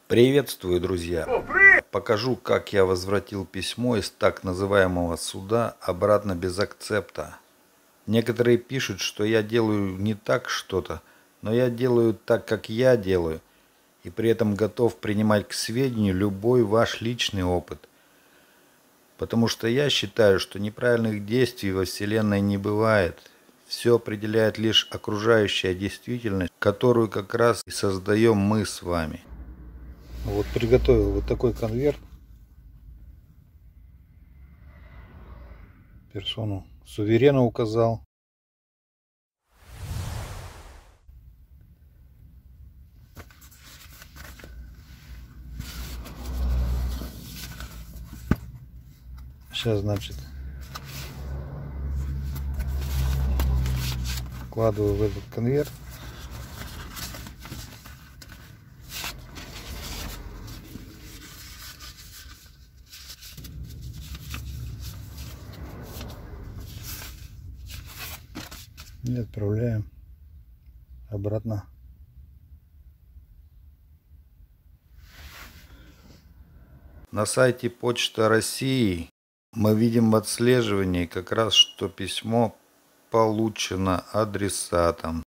Приветствую, друзья! Покажу, как я возвратил письмо из так называемого суда обратно без акцепта. Некоторые пишут, что я делаю не так что-то, но я делаю так, как я делаю, и при этом готов принимать к сведению любой ваш личный опыт. Потому что я считаю, что неправильных действий во Вселенной не бывает. Все определяет лишь окружающая действительность, которую как раз и создаем мы с вами. Вот приготовил вот такой конверт. Персону суверена указал. Сейчас, значит, вкладываю в этот конверт. И отправляем обратно. На сайте Почта России мы видим в отслеживании как раз, что письмо получено адресатом.